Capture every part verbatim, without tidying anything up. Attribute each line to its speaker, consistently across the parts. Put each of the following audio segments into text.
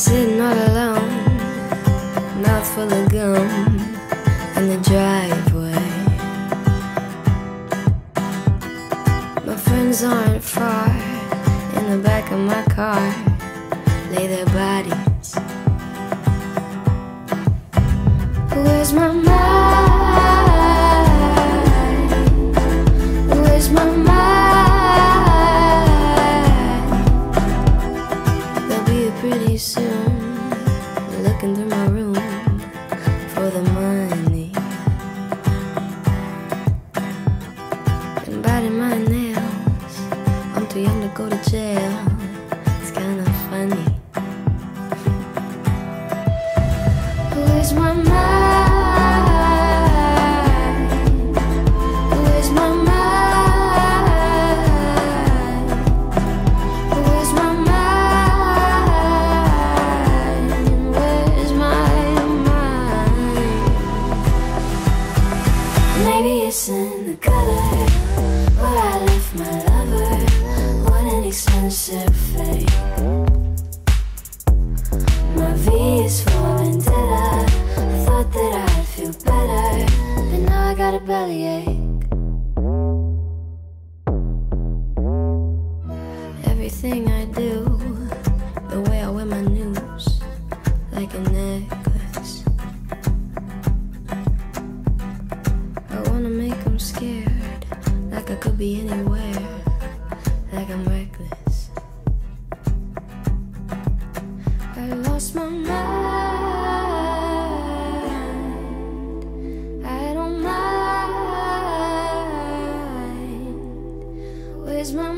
Speaker 1: Sitting all alone, mouth full of gum in the driveway. My friends aren't far, in the back of my car lay their bodies. Where's my mind? Where's my mind? They'll be here pretty soon, looking through my room for the money and biting my nails. I'm too young to go to jail. It's kinda funny. Where's my mind? Where's my mind? Where's my mind? Where's my mind? Maybe it's in the gutter where I left my lover. What an expensive fate. My V is for vendetta. I thought that I'd feel better, but now I got a bellyache. Everything I do, the way I wear my news, like a necklace. I wanna make them scared, like I could be anywhere, like I'm reckless. I lost my mind, I don't mind. Where's my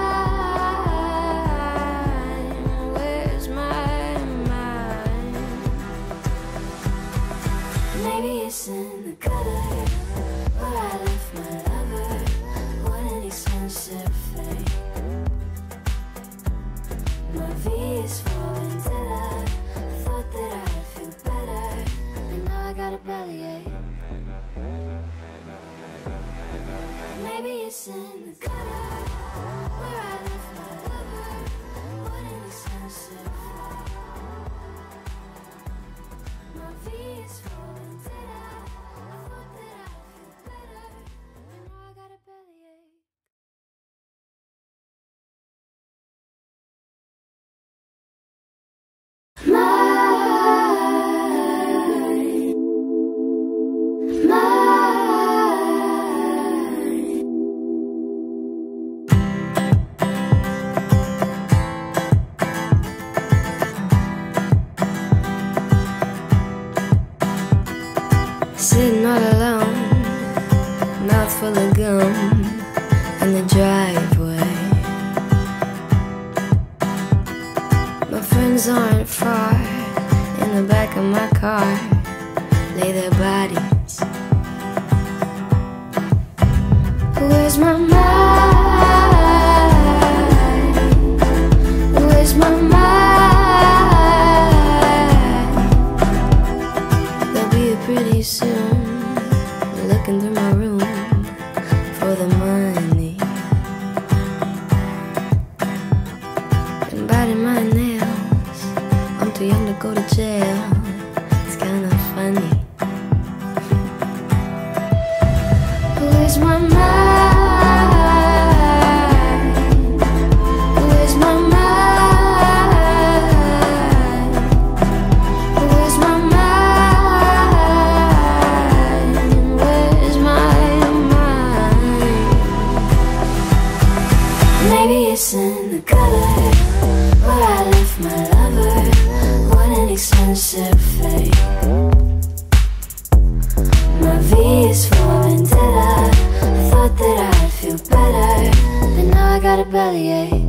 Speaker 1: mind? Where's my mind? Maybe it's in the gutter where I left my lover. What an expensive fate. My V is for vendetta. I thought that I'd feel better, and now I got a bellyache. Maybe it's in the gutter where I left my lover. What an expensive fate. My V is for vendetta. I thought that I'd feel better, and now I got a bellyache. Sitting all alone, mouth full of gum in the driveway. My friends aren't far, in the back of my car lay their bodies. Where's my mind? Where's my mind? They'll be here pretty soon, looking through my room for the money and biting my nails. I'm too young to go to jail. It's kinda funny. Where's my mind? Where's my mind? Where's my mind? Where's my mind? Maybe it's in the gutter where I left my lover. What an expensive fate. My V is for vendetta. I thought that I'd feel better, but now I got a bellyache.